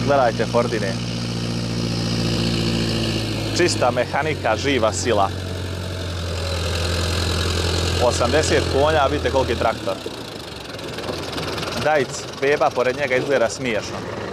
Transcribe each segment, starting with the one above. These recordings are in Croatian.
Gledajte Fordine. Čista mehanika, živa sila. 80 konja, a vidite koliki je traktor. Dajc, beba, pored njega izgleda smiješno.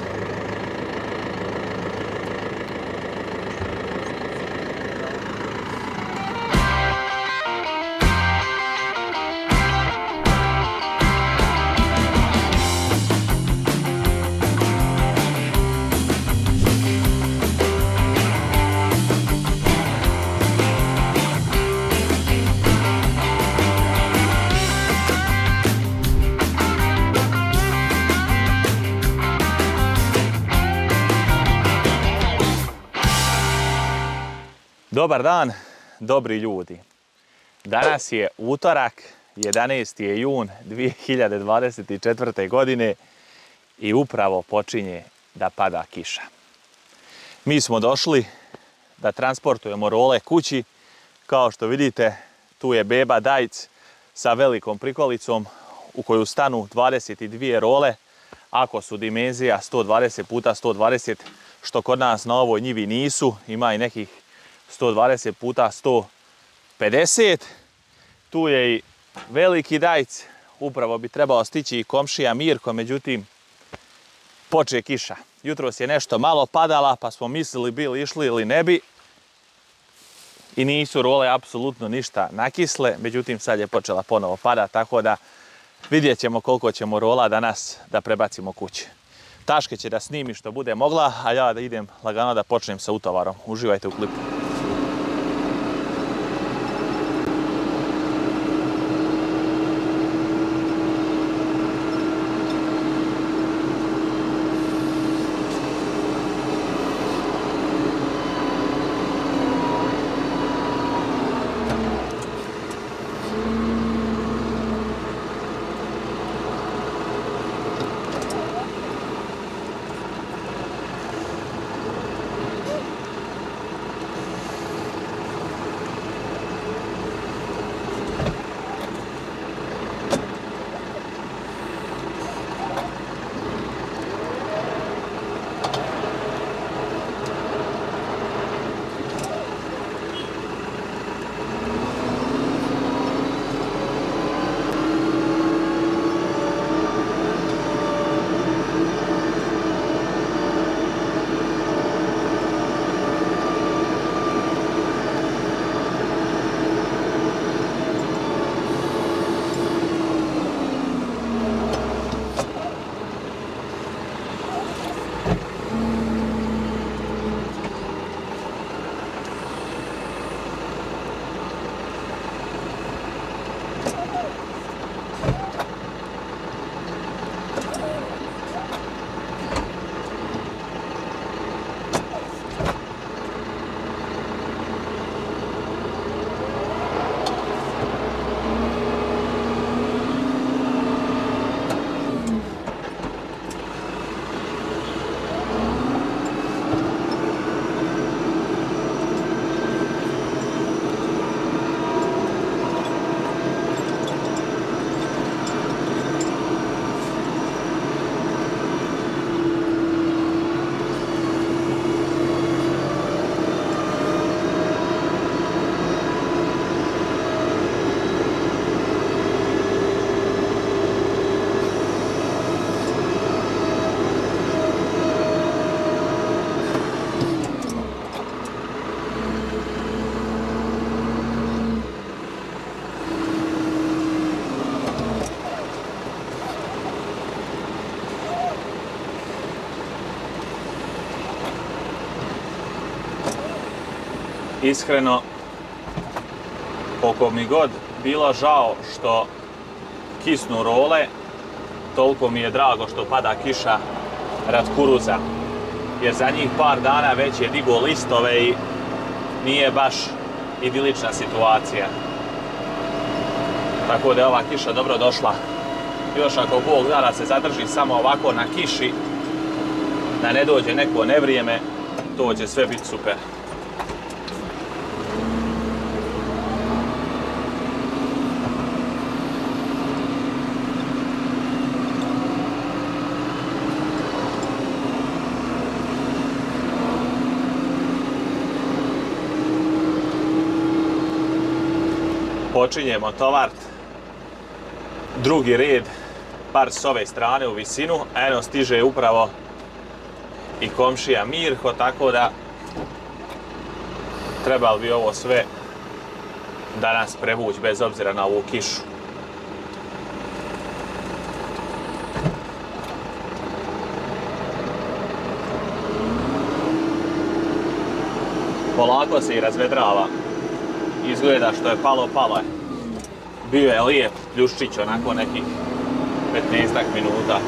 Dobar dan, dobri ljudi. Danas je utorak, 11. je jun 2024. godine i upravo počinje da pada kiša. Mi smo došli da transportujemo role kući. Kao što vidite, tu je beba Dajc sa velikom prikolicom u koju stanu 22 role. Ako su dimenzija 120 puta 120, što kod nas na ovoj njivi nisu, ima i nekih 120 puta 150. Tu je i veliki Dajc, upravo bi trebao stići i komšija Mirko, međutim poče kiša. Jutros je nešto malo padala, pa smo mislili bili išli ili ne bi. I nisu role apsolutno ništa nakisle, međutim sad je počela ponovo pada, tako da vidjet ćemo koliko ćemo rola danas da prebacimo kući. Taške će da snimi što bude mogla, a ja da idem lagano da počnem sa utovarom. Uživajte u klipu. Iskreno, koliko mi god bilo žao što kisnu role, toliko mi je drago što pada kiša rad kuruza. Jer za njih par dana već je digo listove i nije baš idilična situacija. Tako da je ova kiša dobro došla. Još ako Bog da se zadrži samo ovako na kiši, da ne dođe neko nevrijeme, to će sve biti super. počinjemo tovart drugi red, bar s ove strane u visinu, a eno stiže upravo i komšija Mirko, tako da trebalo bi ovo sve danas prevući bez obzira na ovu kišu. Polako se i razvedrava. Izgleda što je palo, palo je. Bio je lijep pljuščić onako nekih 15 minuta.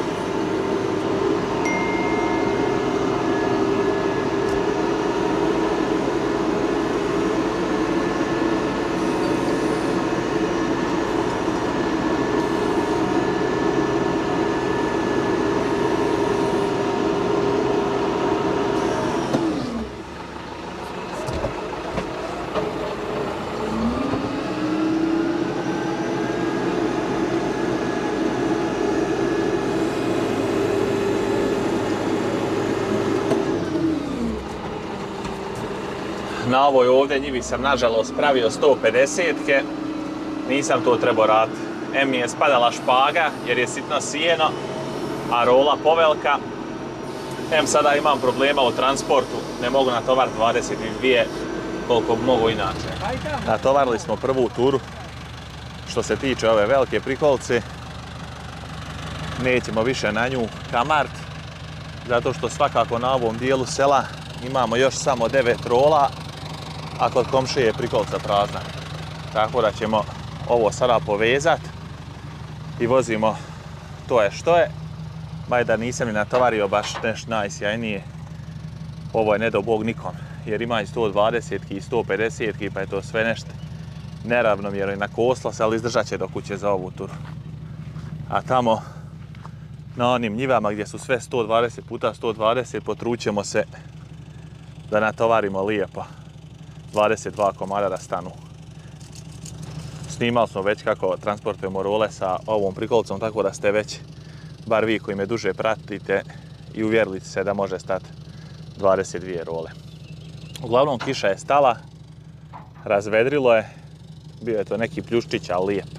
Na ovoj ovdje njivi sam nažalost pravio 150-ke, nisam to trebao raditi. Mi je spadala špaga jer je sitno sijeno, a rola povelika. Sada imam problema u transportu, ne mogu natovariti 22 koliko mogu inače. Natovarili smo prvu turu. Što se tiče ove velike prikolce, nećemo više na nju kamart, zato što svakako na ovom dijelu sela imamo još samo 9 rola, a kod komšije je prikolca prazna. Tako da ćemo ovo sada povezati i vozimo to je što je. Majda nisam ni natovario baš nešto najsjajnije. Ovo je ne do bog nikom, jer ima i 120 i 150 pa je to sve nešto neravnomjerno i na kosla se, ali izdržat će do kuće za ovu turu. A tamo na onim njivama gdje su sve 120 puta 120 potrućemo se da natovarimo lijepo 22 komada da stanu. Snimali smo već kako transportujemo role sa ovom prikolcom, tako da ste već, bar vi koji me duže pratite, i uvjerili se da može stati 22 role. Uglavnom kiša je stala, razvedrilo je, bio je to neki pljuščić, ali lijep.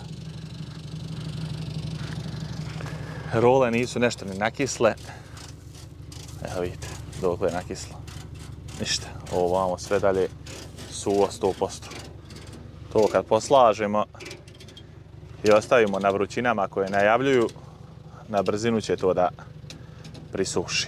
Role nisu nešto ni nakisle. Evo vidite, dokle je nakislo. Ništa, ovo vamo sve dalje suvo 100%. To kad poslažemo i ostavimo na vrućinama koje najavljuju, na brzinu će to da prisuši.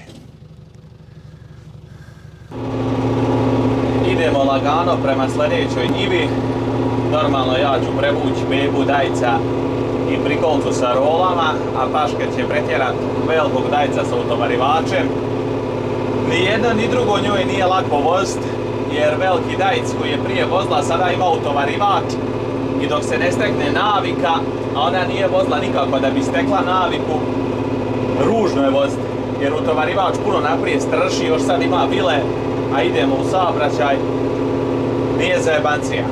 Idemo lagano prema sljedećoj njivi. Normalno ja ću prevući bebu dajca i prikolcu sa rolama, a Paška će pretjerati velikog dajca sa utovarivačem. Ni jedno ni drugo njoj nije lako voziti, jer veliki dajc koji je prije vozila sada ima utovarivač i dok se ne stekne navika, a ona nije vozila nikako da bi stekla naviku, ružno je voziti, jer utovarivač puno naprijed strši, još sad ima vile, a idemo u saobraćaj, nije zajebancija.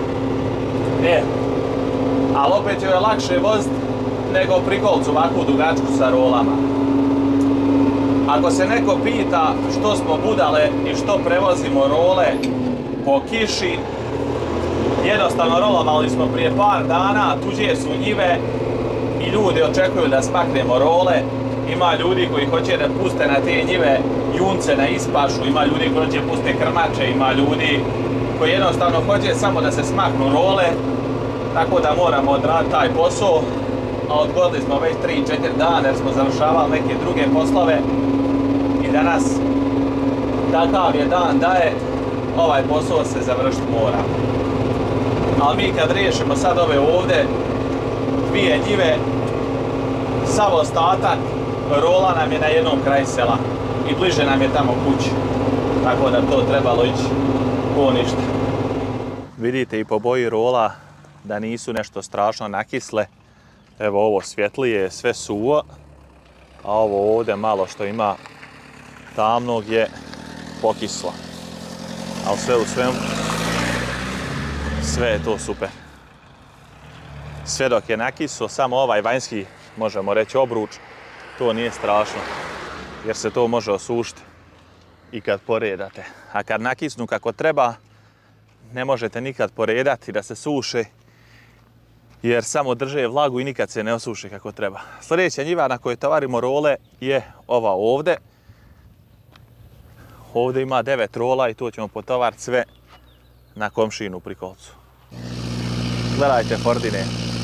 Ali opet joj je lakše voziti nego prikolcu ovakvu dugačku sa rolama. Ako se neko pita što smo budale i što prevozimo role po kiši, jednostavno rolovali smo prije par dana, tuđe su njive i ljudi očekuju da smaknemo role. Ima ljudi koji hoće da puste na te njive junce na ispašu, ima ljudi koji hoće puste krmače, ima ljudi koji jednostavno hoće samo da se smaknu role, tako da moramo odraditi taj posao, a odgodili smo već 3-4 dana jer smo završavali neke druge poslove i danas takav je dan da je ovaj posao se završiti mora. Ali mi kad riješimo sad ove ovdje dvije njive, sav ostatak rola nam je na jednom kraju sela i bliže nam je tamo kući, tako da to trebalo ići ko ništa. Vidite i po boji rola da nisu nešto strašno nakisle. Evo ovo svjetlije, sve suvo, a ovo ovdje malo što ima tamnog je pokislo. Ali sve u svemu, sve je to super. Sve dok je nakislo, samo ovaj vanjski, možemo reći obruč, to nije strašno, jer se to može osušiti i kad poredate. A kad nakisnu kako treba, ne možete nikad poredati da se suše jer samo drže vlagu i nikad se ne osuše kako treba. Sljedeća njiva na kojoj tovarimo role je ova ovdje. Ovdje ima 9 rola i tu ćemo potovariti sve na komšinu prikolcu. Gledajte Fordine.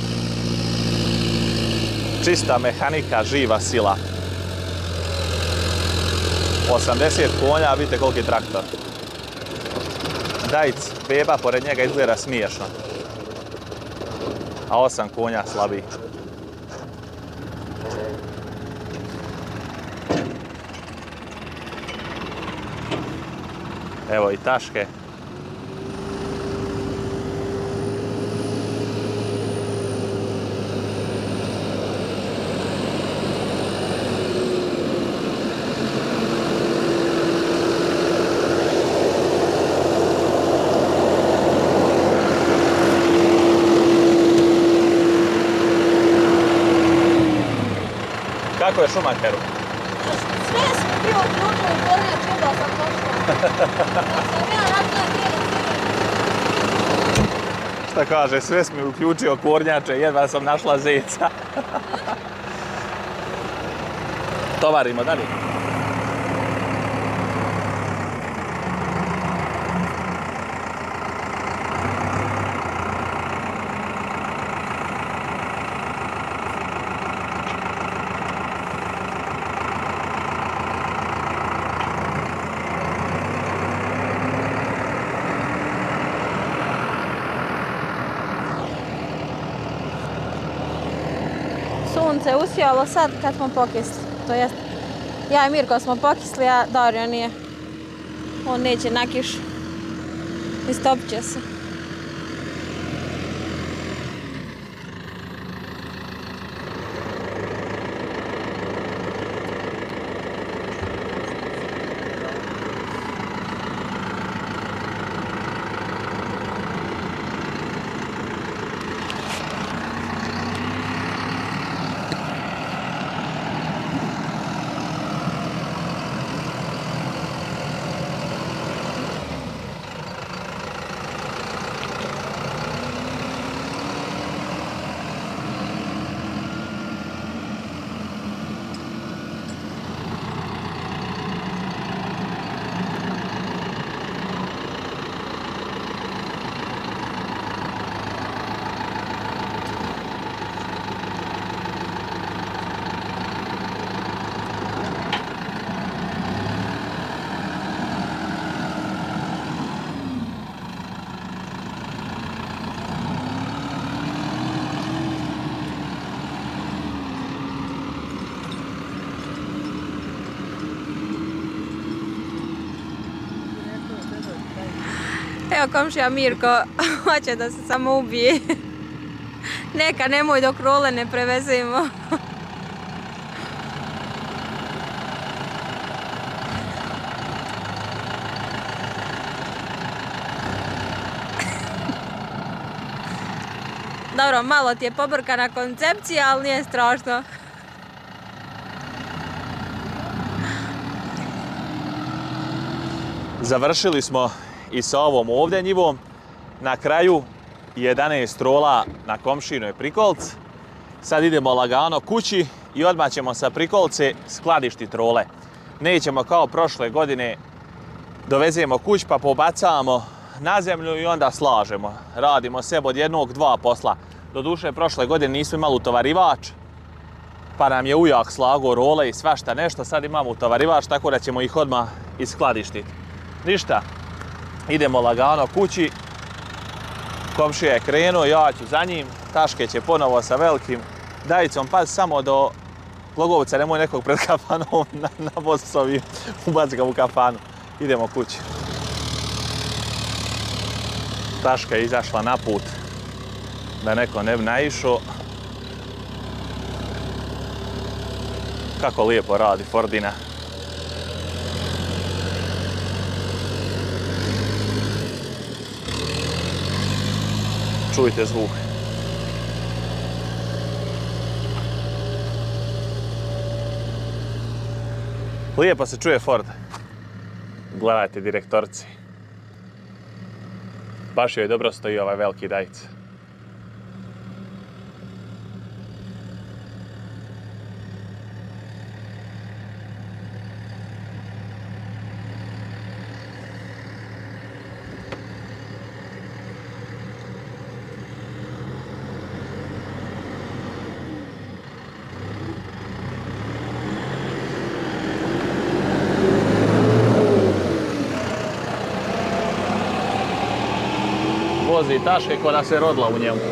Čista mehanika, živa sila. 80 konja, vidite koliki je traktor. Dajc, beba, pored njega izgleda smiješno. A 8 konja slabiji. Evo i taške. Kako je Schumacheru? Sve sam bio uključio u kornjač, jedva sam došla. Sam ja razgledala Šta kaže, sve sam mi uključio kornjače, jedva sam našla zeca. Tovarimo dalje. Sunce usijalo sad kad smo pokisli. To jest, ja i Mirko smo pokisli, a Dario nije. On neće na kišu. Istopit će se. Evo komšija Mirko, hoće da se samo ubije. Neka, nemoj dok role ne prevezimo. Dobro, malo ti je pobrkana koncepcija, ali nije strašno. Završili smo i sa ovom ovdje njivom. Na kraju 11 rola na komšinoj prikolc. Sad idemo lagano kući i odmah ćemo sa prikolce skladištiti role. Nećemo kao prošle godine dovezemo kuć pa pobacamo na zemlju i onda slažemo. Radimo sebe od jednog, dva posla. Doduše, prošle godine nismo imali utovarivač, pa nam je ujak slagao role i svašta nešto. Sad imamo utovarivač, tako da ćemo ih odmah iskladištiti. Ništa, idemo lagano kući. Komšija je krenuo, ja ću za njim. Taške će ponovo sa velikim Dajicom. Pazi samo do Glogovca, nemoj nekog pred kafanom na Bosovi. Ubaci ga u kafanu. Idemo kući. Taška je izašla na put da neko ne bi naišao. Kako lijepo radi Fordina. Čujte zvuk. Lijepo se čuje Ford. Gledajte direktorci. Baš joj dobro stoji ovaj veliki Dajic. vozi taške ko da se rodila u njemu.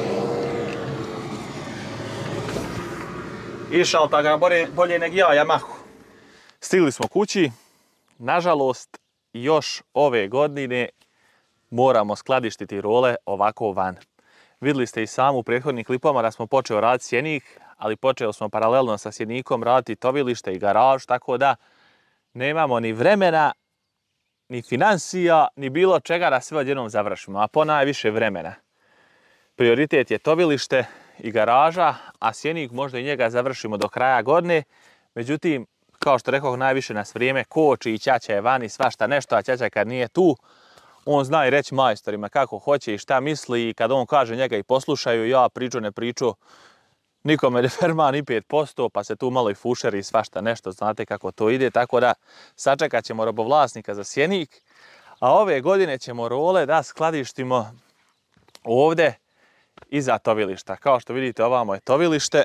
Išao ta ga bolje nego ja Yamahu. Stigli smo kući. Nažalost, još ove godine moramo skladištiti role ovako van. Vidjeli ste i sami u prethodnim klipama da smo počeli raditi sjenik, ali počeli smo paralelno sa sjenikom raditi tovilište i garaž, tako da nemamo ni vremena, ni financija, ni bilo čega da sve odjednom završimo, a ponajviše vremena. Prioritet je tovilište i garaža, a sjenik možda i njega završimo do kraja godine. Međutim, kao što rekao, najviše nas vrijeme koči i ćaća je vani svašta nešto, a ćaća kad nije tu, on zna i reći majstorima kako hoće i šta misli i kad on kaže njega i poslušaju, ja priču ne priču, nikome ne ferma ni 5%, pa se tu malo i fušeri i svašta nešto, znate kako to ide, tako da sačekat ćemo robovlasnika za sjenik, a ove godine ćemo role da skladištimo ovdje iza tovilišta. Kao što vidite, ovamo je tovilište,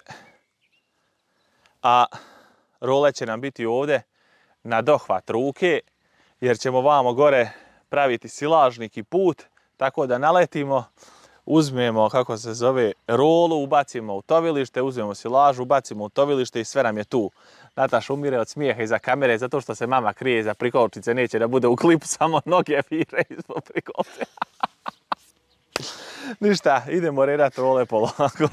a role će nam biti ovdje na dohvat ruke, jer ćemo vamo gore praviti silažnik i put, tako da naletimo, uzmemo, kako se zove, rolu, ubacimo u tovilište, uzmemo silažu, ubacimo u tovilište i sve nam je tu. Nataša umire od smijeha iza kamere, zato što se mama krije iza prikoličice, neće da bude u klipu, samo noge vire ispod prikolice. Ništa, idemo redati role polako.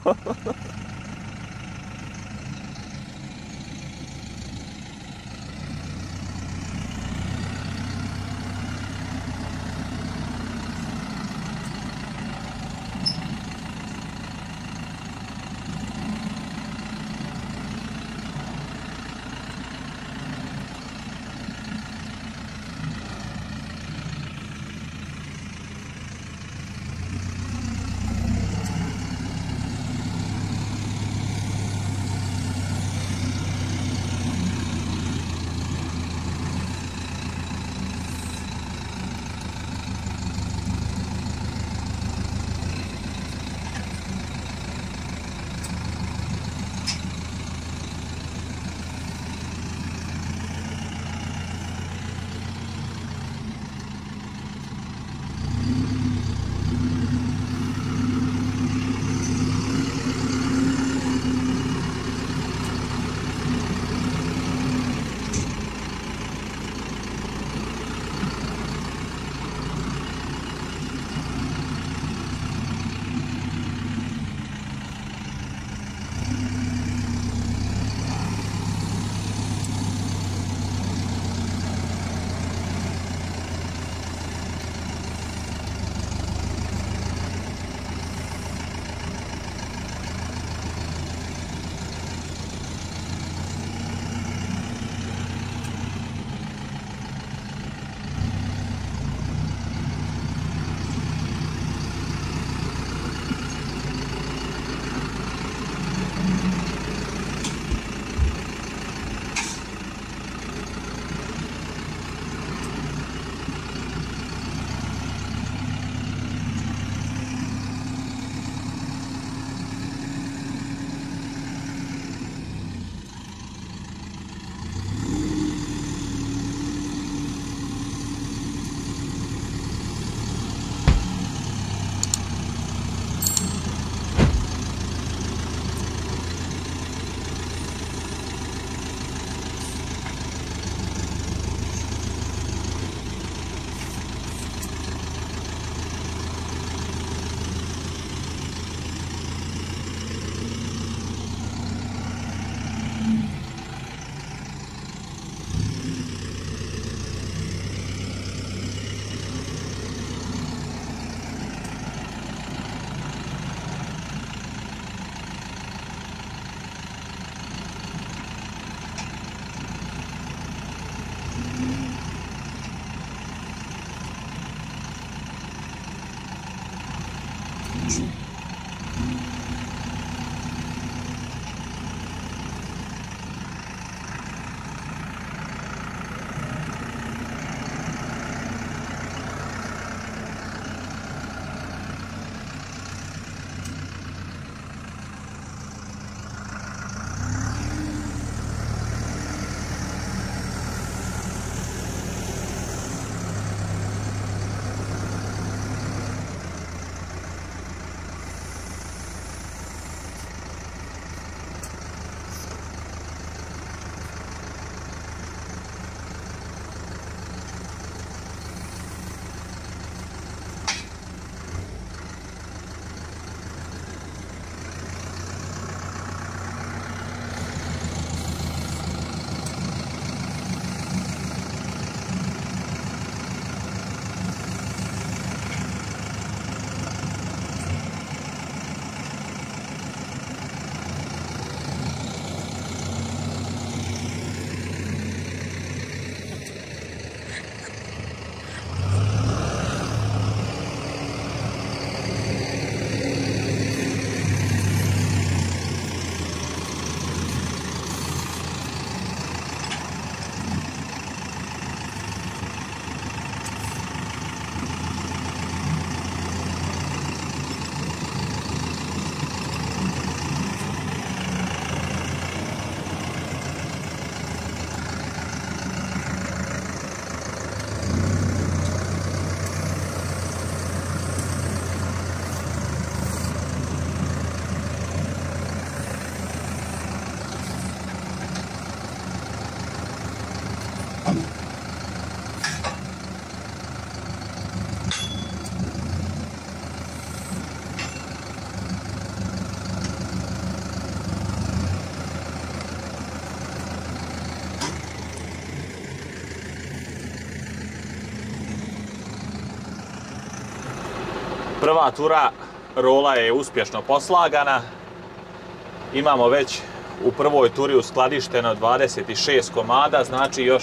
Prva tura rola je uspješno poslagana. Imamo već u prvoj turi uskladišteno 26 komada, znači još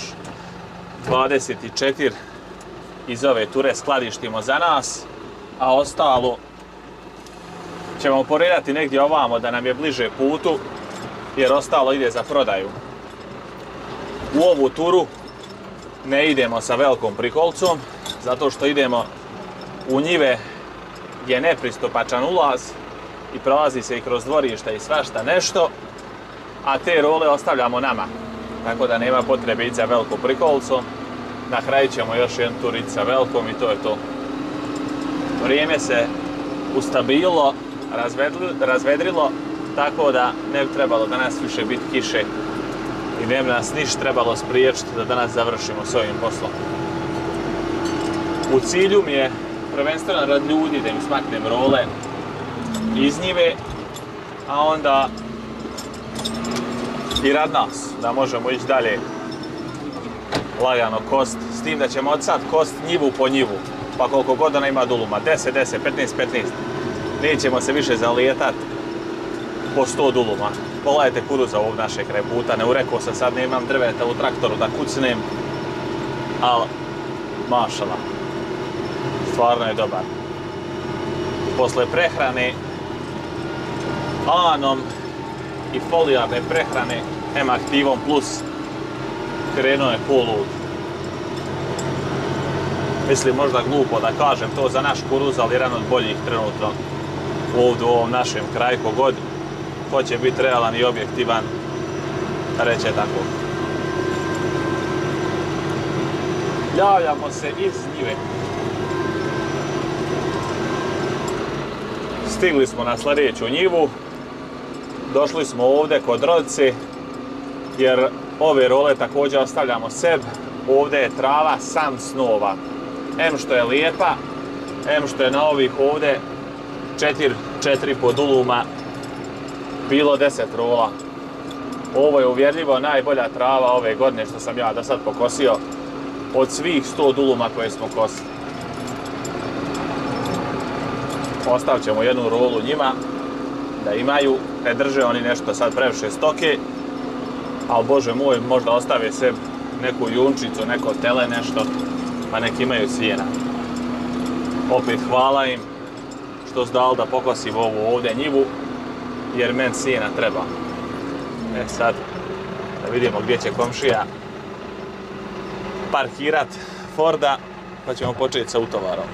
24 iz ove ture skladištimo za nas, a ostalo ćemo poredati negdje ovamo da nam je bliže putu, jer ostalo ide za prodaju. U ovu turu ne idemo sa velikom prikolcom, zato što idemo u njive gdje je nepristupačan ulaz i prolazi se i kroz dvorišta i svašta nešto, a te role ostavljamo nama, tako da nema potrebe ići sa velikom prikolcom. Na kraju ćemo još jednu tur ići sa velikom i to je to. Vrijeme se ustabililo, razvedrilo, tako da ne bi trebalo danas više biti kiše i ne bi nas ništa trebalo spriječiti da danas završimo s ovim poslom. U cilju mi je prvenstveno rad ljudi da im smaknem role iz njive, a onda i rad nas, da možemo ići dalje lagano kost, s tim da ćemo od sad kost njivu po njivu, pa koliko god ona ima duluma, 10, 10, 15, 15, nećemo se više zalijetati po 100 duluma. Pogledajte kuruza ovog našeg kraj puta, ne urekao sam sad, nemam drveta u traktoru da kucnem, ali mašala, stvarno je dobar. Posle prehrane Alanom i folijarne prehrane M-Aktivom Plus krenuo je polud. Mislim možda glupo da kažem to za naš kuruz, ali jedan od boljih trenutno ovdje u ovom našem kraju. Kogod hoće biti realan i objektivan, reće tako. Javljamo se iz njive. Stigli smo na sljedeću njivu. Došli smo ovdje kod Rodice, jer ove role također ostavljamo sebi. Ovdje je trava sam snova. Em što je lijepa, em što je na ovih ovdje 4,5 duluma bilo 10 rola. Ovo je uvjerljivo najbolja trava ove godine što sam ja do sad pokosio od svih 100 duluma koje smo kosili. Ostavit ćemo jednu rolu njima da imaju, ne drže oni nešto sad previše stoke, ali bože moj, možda ostave sebi neku junčicu, neko tele, nešto, pa nek imaju sjena. Opet hvala im što su dali da pokosim ovu ovdje njivu, jer meni sjena treba. Sad da vidimo gdje će komšija parkirat Forda, pa ćemo početi sa utovarom.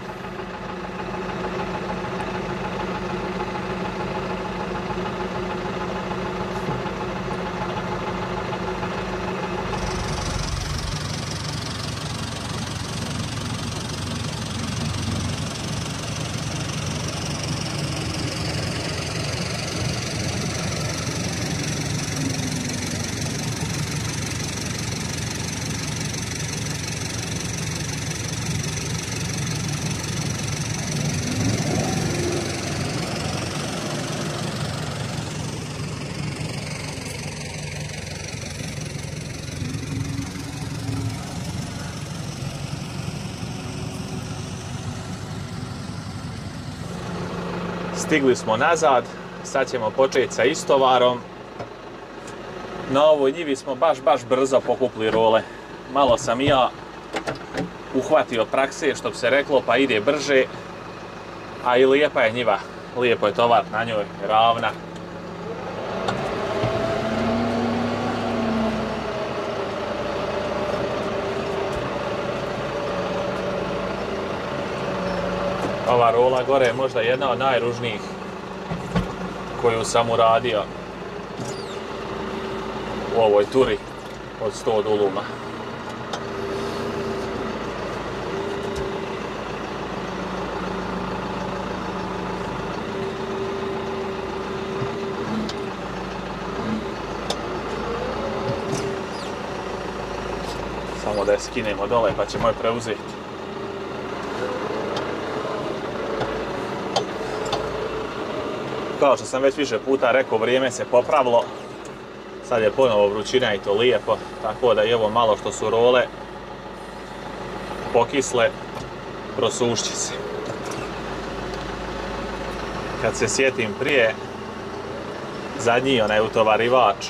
Stigli smo nazad, sad ćemo početi sa istovarom. Na ovoj njivi smo baš brzo pokupili role. Malo sam i ja uhvatio prakse, što bi se reklo, pa ide brže. A i lijepa je njiva, lijepo je tovar na njoj, ravna. Ova rola gore je možda jedna od najružnijih koju sam uradio u ovoj turi od 100 duluma. Samo da je skinemo dole pa ćemo je preuzeti. Kao što sam već više puta rekao, vrijeme se popravilo. Sad je ponovo vrućina i to lijepo, tako da i ovo malo što su role pokisle, prosušće se. kad se sjetim prije, zadnji onaj utovarivač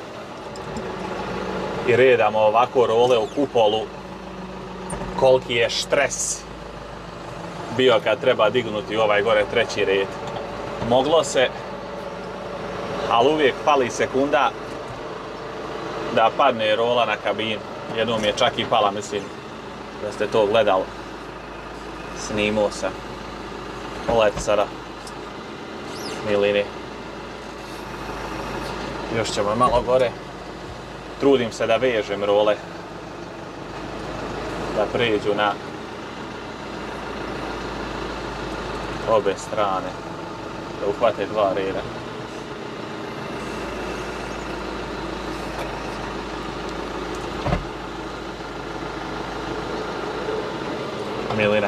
i redamo ovako role u kupolu, koliki je štres bio kad treba dignuti ovaj gore treći red. Moglo se, ali uvijek fali sekunda da padne rola na kabinu. Jednom je čak i pala, mislim da ste to gledali. Snimao sam. Pogledajte sada milini. Još ćemo malo gore. Trudim se da vežem role. Da pređu na obe strane. Da uhvate dva reda. Milina.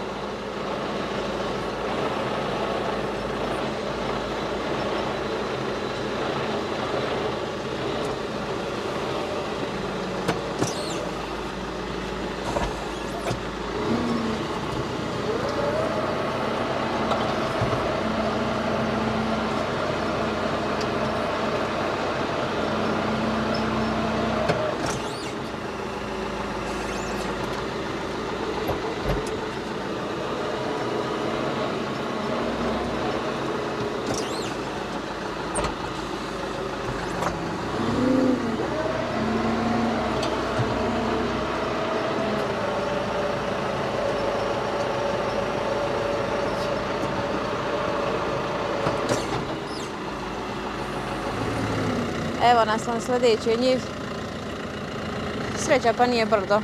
Evo nas na sljedećoj njivi. Sreća pa nije brdo.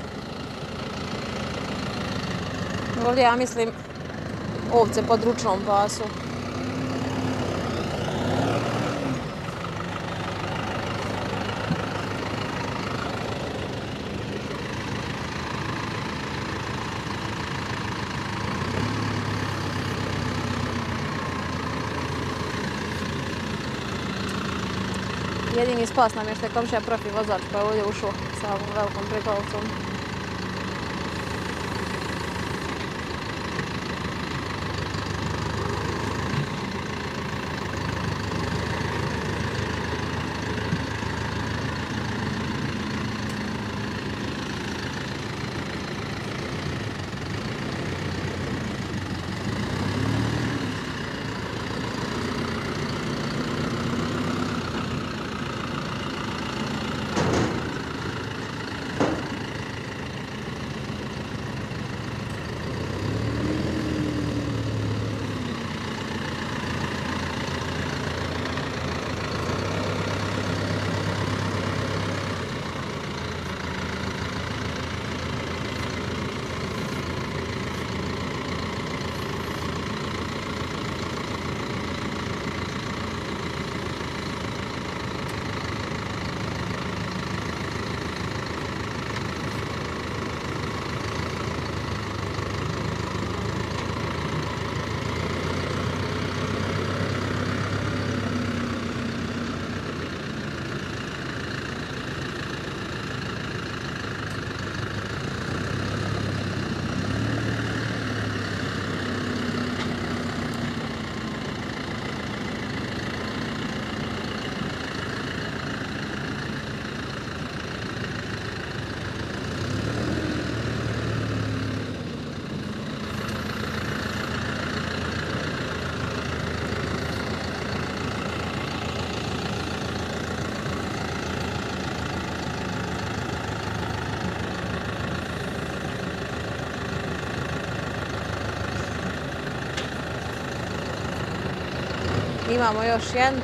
Ovdje ja mislim ovce pod ručnom pasu. Jedini spas nam je što je komšija profi vozač pa je ovdje ušao sa ovom velikom prikolicom. Imamo još jednu.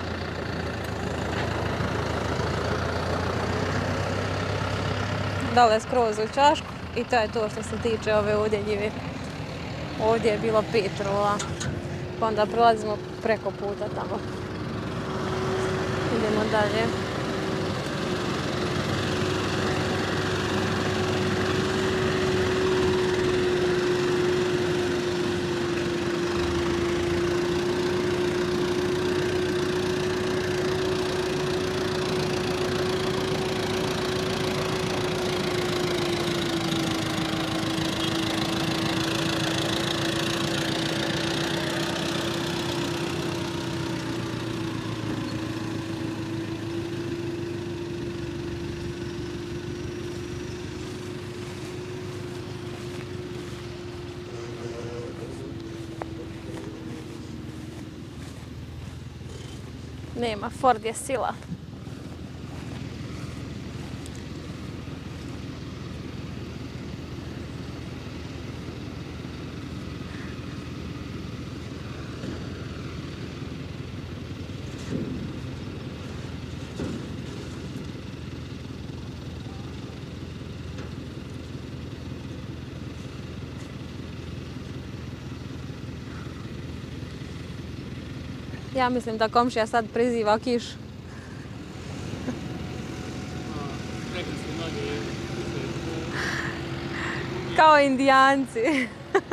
Dole skroz u čašku i to je to što se tiče ove ovdje njive. Ovdje je bilo 5 rola, pa onda prelazimo preko puta tamo. Idemo dalje. Nema, Ford je sila. Ja mislim da komšija sad priziva kišu. Kao indijanci.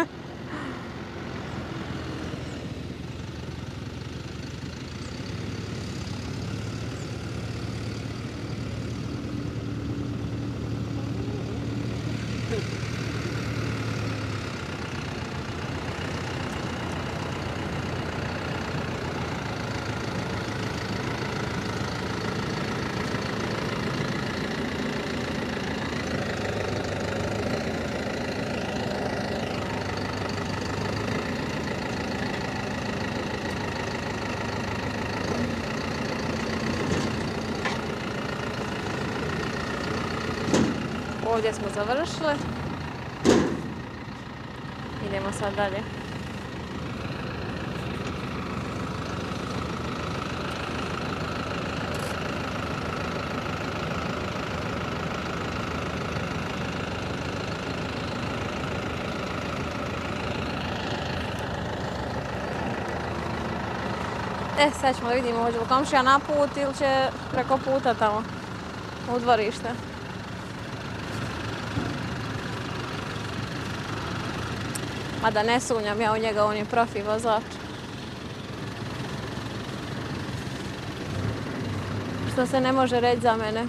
Ovdje smo završili. Idemo sad dalje. Sad ćemo da vidimo hoće li komšija na put ili će preko puta tamo u dvorište. Mada ne sumnjam ja u njega, on je profi vozač. Što se ne može reći za mene.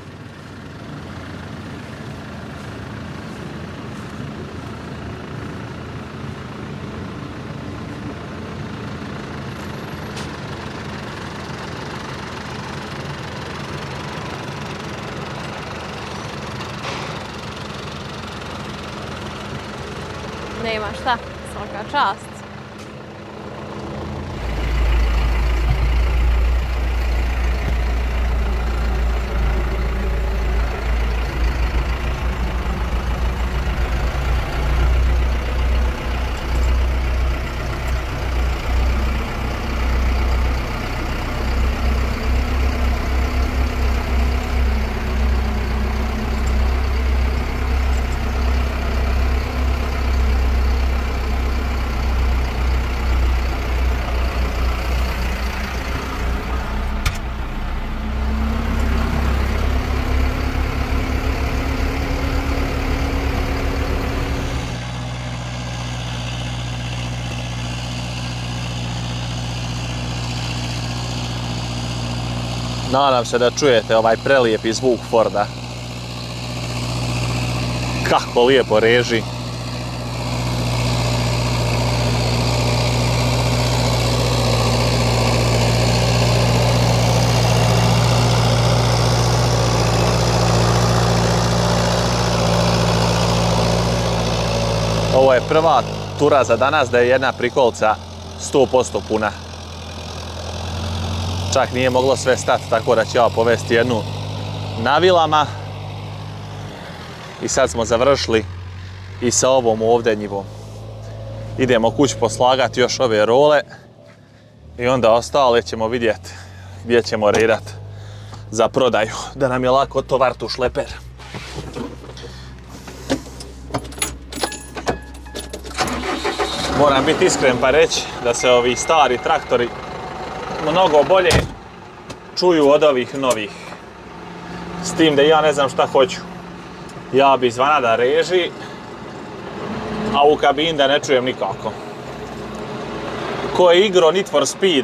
Nema šta, svaka čast. Nadam se da čujete ovaj prelijepi zvuk Forda. Kako lijepo reži. Ovo je prva tura za danas da je jedna prikolica 100% puna. Čak nije moglo sve stati, tako da ću ja povesti jednu na vilama. I sad smo završili i sa ovom ovdje njivom. Idemo kući poslagati još ove role i onda ostale ćemo vidjeti gdje ćemo redati za prodaju, da nam je lako tovariti u šleper. Moram biti iskren pa reći da se ovi stari traktori mnogo bolje čuju od ovih novih. S tim da ja ne znam šta hoću. Ja bi izvana da reži, a u kabini da ne čujem nikako. Ko je igrao Need for Speed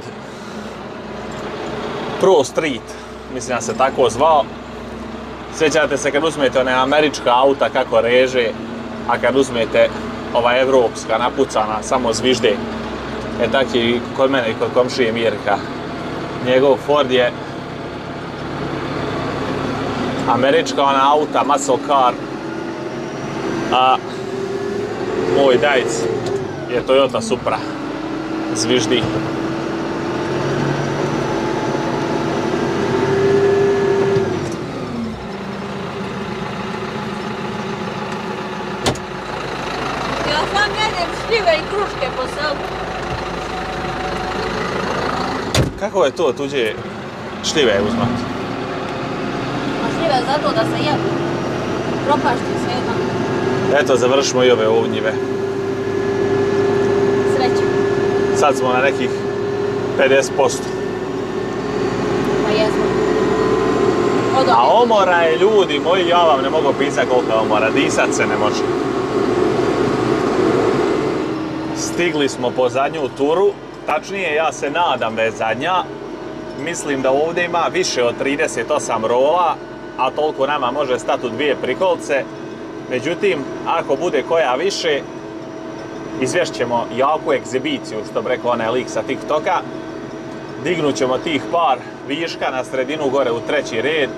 Pro Street, mislim da se tako zvao, sjećate se kad uzmete one američka auta kako reže, a kad uzmete ova evropska napucana samo zvižde. Tak je i kod mene i kod komšije Mirka. Njegov Ford je američka ona auta, muscle car, a moj Dajc je Toyota Supra, zviždi. mačke po selu. Kako je to tuđe šljive uzmat? A šljive zato da se jedu. Propašti se jedan. Eto, završimo i ove ovnjive. Sreće. Sad smo na nekih 50%. Pa jesmo. A omora je, ljudi moji, ja vam ne mogu pisati koliko je omora, disat se ne može. Stigli smo po zadnju turu, tačnije ja se nadam da je zadnja. Mislim da ovdje ima više od 38 rola, a toliko nama može stati u 2 prikolce. Međutim, ako bude koja više, izvješćemo jaku egzibiciju, što bi rekao onaj lik sa TikToka. Dignut ćemo tih par viška na sredinu gore u 3. red.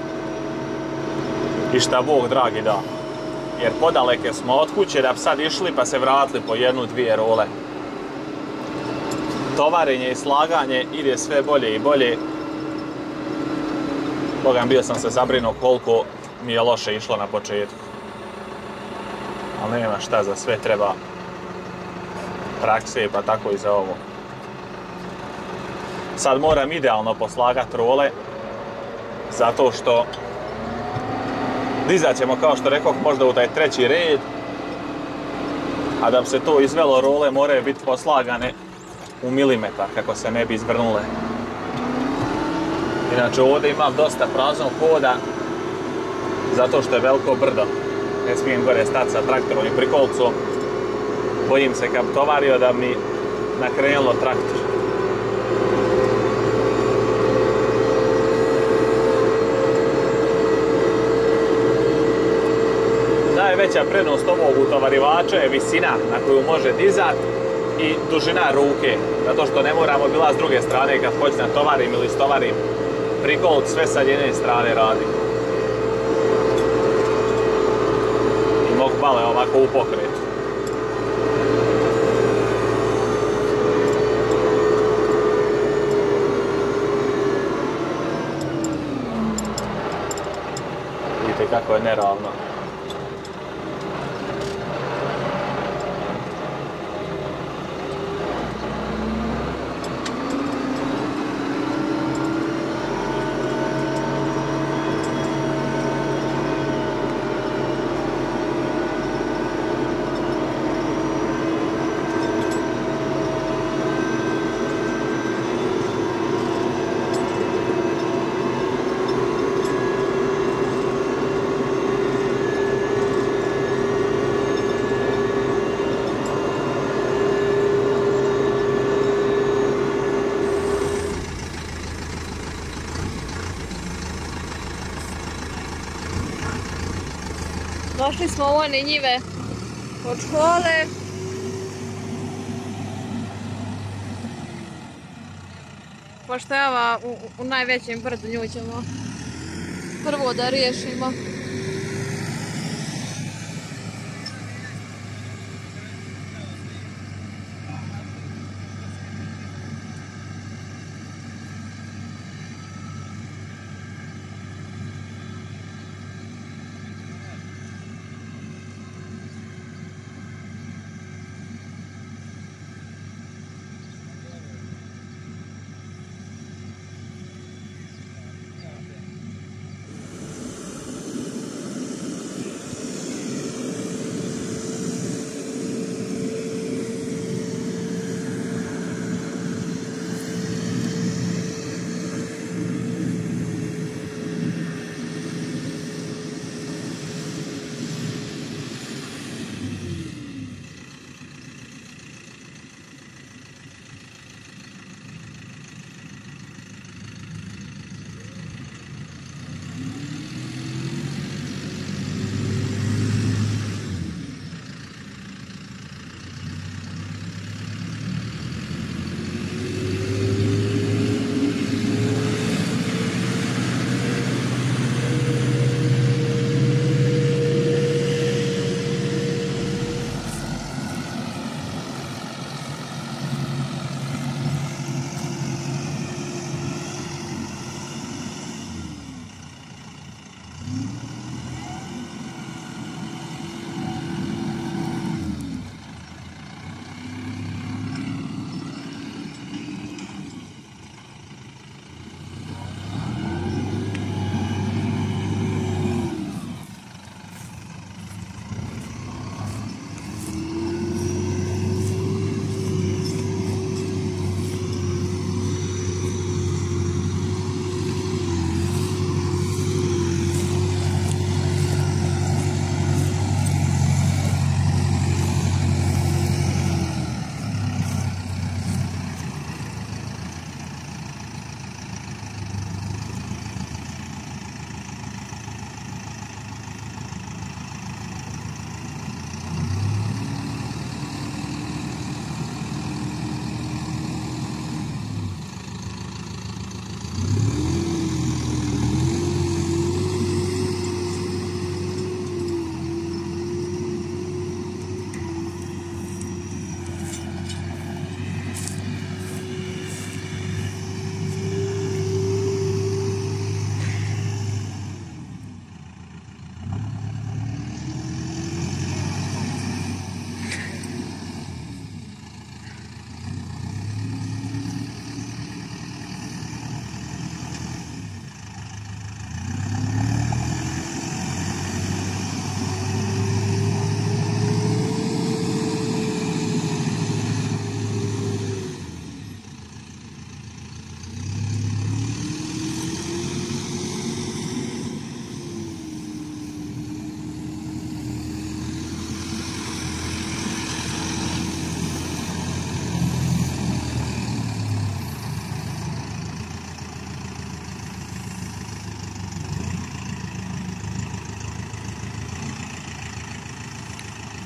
I šta Bog dragi da. Jer podaleke smo od kuće da bi sad išli pa se vratili po 1-2 role. Tovarenje i slaganje ide sve bolje i bolje. Bogam, bio sam se zabrinuo koliko mi je loše išlo na početku. Ali nema šta, za sve treba prakse, pa tako i za ovo. Sad moram idealno poslagati role, zato što dizat ćemo, kao što rekoh, možda u taj 3. red, a da bi se to izvelo, role moraju biti poslagane u milimetar, kako se ne bi izvrnule. Inače, ovdje imam dosta praznog hoda, zato što je veliko brdo. Ne smijem gore stati sa traktorom i prikolcom. Bojim se kad bi tovario da mi nakrenulo traktor. Najveća prednost ovog utovarivača je visina na koju može dizat i dužina ruke, zato što ne moramo bila s druge strane kad hoću natovarim ili stovarim prikolc, sve sa jedne strane radim. I mogu bale ovako u pokretu. Vidite kako je neravno. Došli smo u one njive od škole. Pošto je ova u najvećem brdu, nju ćemo prvo da riješimo.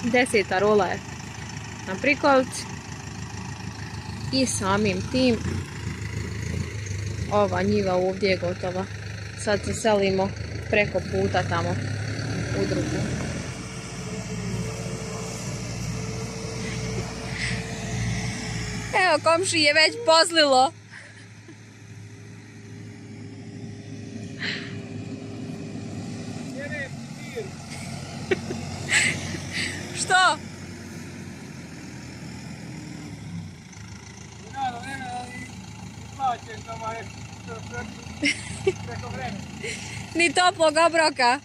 10. rola je na prikolici. I samim tim ova njiva ovdje je gotova. Sad se selimo preko puta tamo u drugu. Evo, komši je već pozlilo. Što? Ni toplog obroka.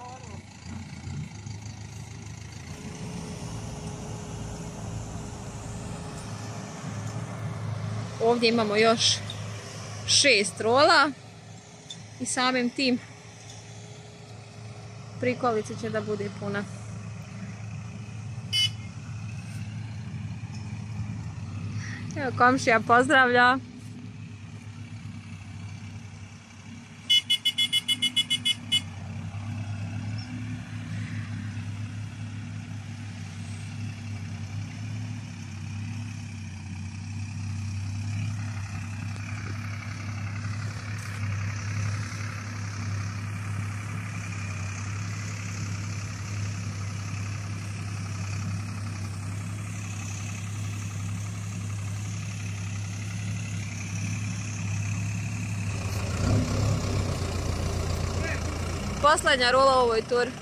Ovdje imamo još 6 rola i samim tim prikolica će da bude puna. Evo, komšija pozdravlja. Posljednja rola u ovoj turi.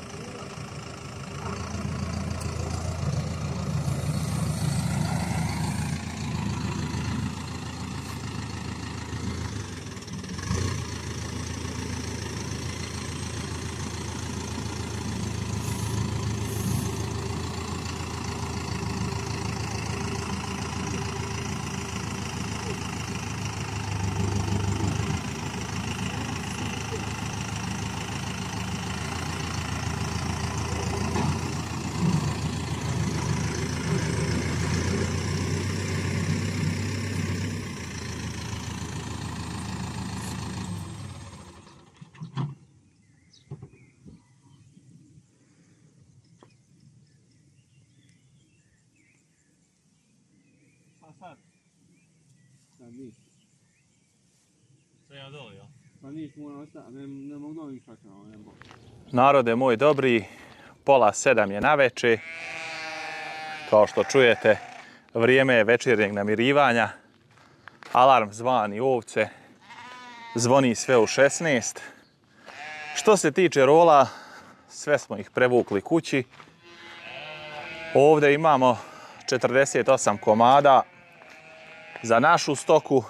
Sad niš. Sve ja dole, jel? Pa niš mora ostati, ne mogu novih šakra, ne mogu. Narode moj dobri, 6:30 je naveče. Kao što čujete, vrijeme je večernjeg namirivanja. Alarm zvani ovce, zvoni sve u 16. Što se tiče rola, sve smo ih prevukli kući. Ovdje imamo 48 komada za našu stoku.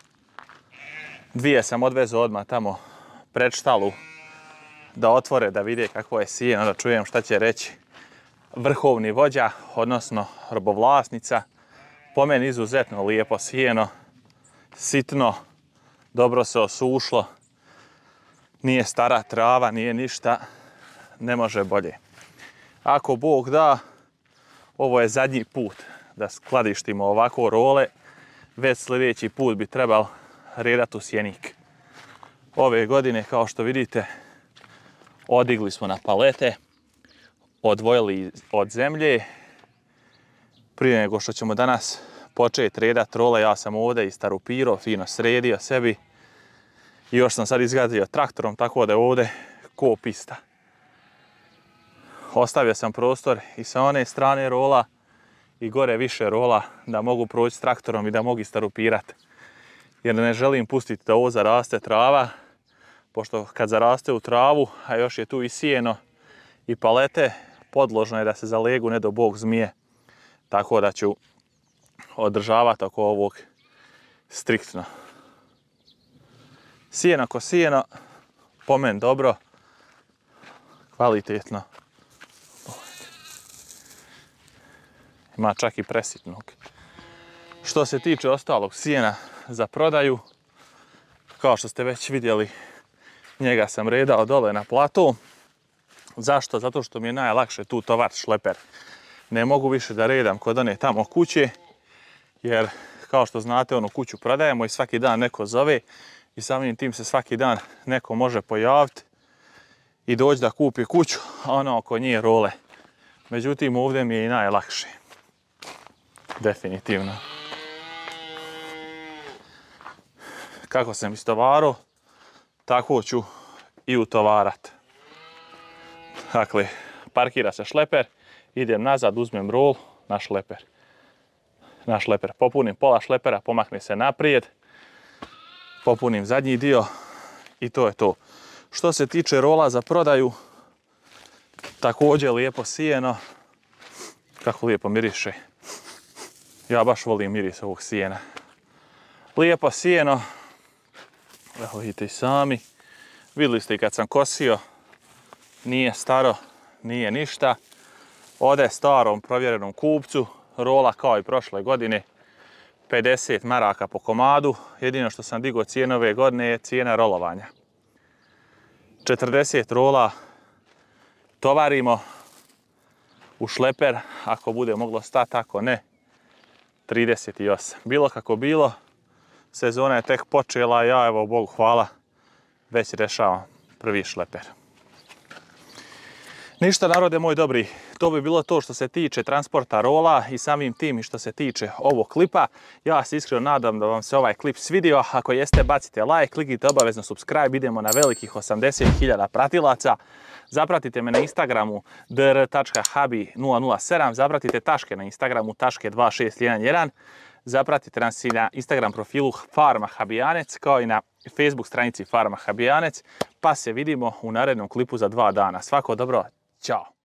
2 sam odvezao odmah tamo pred štalu da otvore, da vide kakvo je sijeno, da čujem šta će reći vrhovni vođa, odnosno robovlasnica. Po meni izuzetno lijepo sijeno, sitno, dobro se osušlo, nije stara trava, nije ništa, ne može bolje. Ako Bog da, ovo je zadnji put da skladištimo ovako role, već sljedeći put bi trebalo redati u sjenik. Ove godine, kao što vidite, odigli smo na palete, odvojili od zemlje. Prije nego što ćemo danas početi redati role, ja sam ovdje istarupirao, fino sredio sebi. I još sam sad izgadio traktorom, tako da je ovdje ko pista. Ostavio sam prostor i sa one strane rola i gore više rola da mogu proći s traktorom i da mogu istarupirati. Jer ne želim pustiti da ovo zaraste trava, pošto kad zaraste u travu, a još je tu i sijeno i palete, podložno je da se zalegu, ne do Bog zmije. Tako da ću održavati oko ovog striktno. Sijeno ko sijeno, po meni dobro, kvalitetno. Ima čak i presitnog. Što se tiče ostalog sijena za prodaju, kao što ste već vidjeli, njega sam redao dole na platu. Zašto? Zato što mi je najlakše tu tovar šleper. Ne mogu više da redam kod one tamo kuće, jer kao što znate, onu kuću prodajemo i svaki dan neko zove i samim tim se svaki dan neko može pojaviti i doći da kupi kuću, a ono oko nje role Međutim, ovdje mi je i najlakše. Definitivno. Kako sam istovarao, tako ću i utovarat. Dakle, parkira se šleper, idem nazad, uzmem rol na šleper. Na šleper. Popunim pola šlepera, pomakne se naprijed. Popunim zadnji dio i to je to. Što se tiče rola za prodaju, također lijepo sijeno. Kako lijepo miriše. Ja baš volim miris ovog sijena. Lijepo sijeno. Evo vidite i sami. Vidjeli ste i kad sam kosio. Nije staro, nije ništa. Ode starom provjerenom kupcu. Rola kao i prošle godine. 50 maraka po komadu. Jedino što sam digao cijenu ove godine je cijena rolovanja. 40 rola tovarimo u šleper, ako bude moglo stati, ako ne, 38. Bilo kako bilo, sezona je tek počela, ja evo Bogu hvala, već rešavam prvi šleper. Ništa narode moj dobri, to bi bilo to što se tiče transporta rola i samim tim i što se tiče ovog klipa. Ja se iskreno nadam da vam se ovaj klip svidio. Ako jeste, bacite like, kliknite obavezno subscribe, idemo na velikih 80.000 pratilaca. Zapratite me na Instagramu dr.habi007, zapratite Taške na Instagramu taške2611, zapratite nas i na Instagram profilu Farma Habijanec, kao i na Facebook stranici Farma Habijanec, pa se vidimo u narednom klipu za 2 dana. Svako dobro, ćao!